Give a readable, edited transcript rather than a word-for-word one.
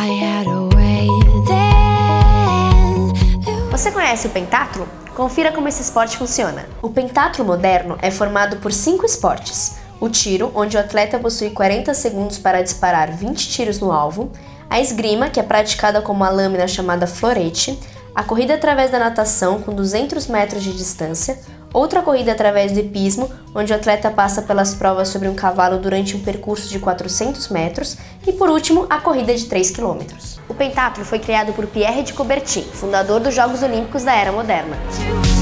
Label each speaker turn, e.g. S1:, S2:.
S1: Você conhece o pentatlo? Confira como esse esporte funciona. O pentatlo moderno é formado por 5 esportes: o tiro, onde o atleta possui 40 segundos para disparar 20 tiros no alvo; a esgrima, que é praticada com uma lâmina chamada florete; a corrida através da natação, com 200 metros de distância; outra corrida através do hipismo, onde o atleta passa pelas provas sobre um cavalo durante um percurso de 400 metros; e por último, a corrida de 3 km. O pentatlo foi criado por Pierre de Coubertin, fundador dos Jogos Olímpicos da Era Moderna.